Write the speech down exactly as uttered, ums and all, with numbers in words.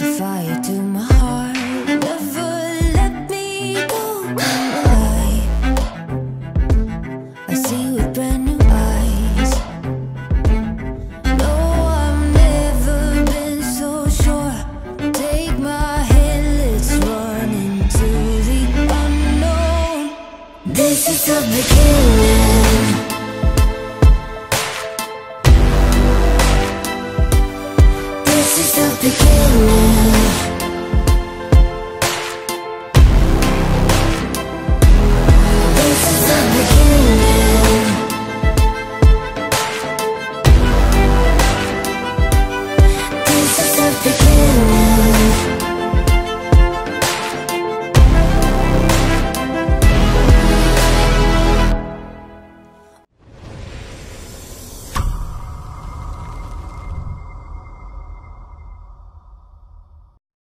a fire to my heart. Never let me go, come alive. I see with brand new eyes. No, I've never been so sure. Take my hand, let's run into the unknown. This is the beginning.